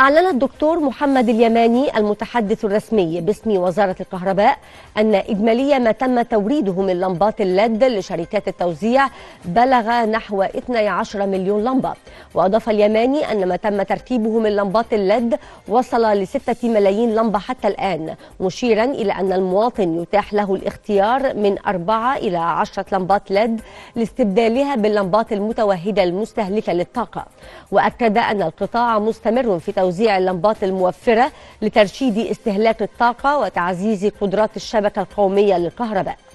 أعلن الدكتور محمد اليماني المتحدث الرسمي باسم وزارة الكهرباء أن إجمالي ما تم توريده من لمبات الليد لشركات التوزيع بلغ نحو 12 مليون لمبة. وأضاف اليماني أن ما تم تركيبه من لمبات الليد وصل ل6 ملايين لمبة حتى الآن، مشيرا إلى أن المواطن يتاح له الاختيار من 4 إلى 10 لمبات ليد لاستبدالها باللمبات المتوهجة المستهلكة للطاقة. وأكد أن القطاع مستمر في توزيع اللمبات الموفرة لترشيد استهلاك الطاقة وتعزيز قدرات الشبكة القومية للكهرباء.